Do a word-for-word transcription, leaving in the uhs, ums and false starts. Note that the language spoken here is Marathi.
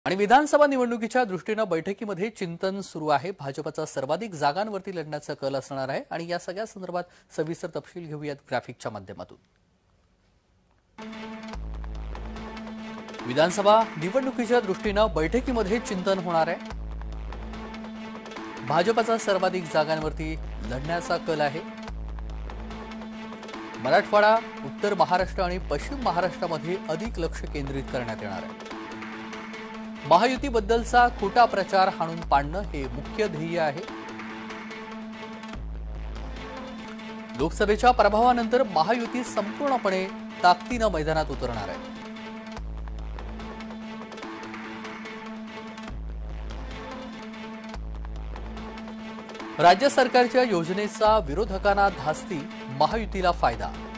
आणि विधानसभा निवडणुकीच्या दृष्टीने बैठकीमध्ये चिंतन सुरू आहे। भाजपचा सर्वाधिक जागांवरती लढण्याचा कल असणार आहे आणि या सगळ्या संदर्भात सविस्तर तपशील घेऊयात ग्राफिकच्या माध्यमातून। विधानसभा निवडणुकीच्या दृष्टीने बैठकीमध्ये चिंतन होणार आहे। भाजपचा सर्वाधिक जागांवरती लढण्याचा कल आहे। मराठवाडा, उत्तर महाराष्ट्र आणि पश्चिम महाराष्ट्रामध्ये अधिक लक्ष केंद्रित करण्यात येणार आहे। महायुतीबद्दलचा खोटा प्रचार हाणून पाडणं हे मुख्य ध्येय आहे। लोकसभेच्या प्रभावानंतर महायुती संपूर्णपणे ताकदीने मैदानात उतरणार आहे। राज्य सरकारच्या योजनेचा विरोधकांना धास्ती, महायुतीला फायदा।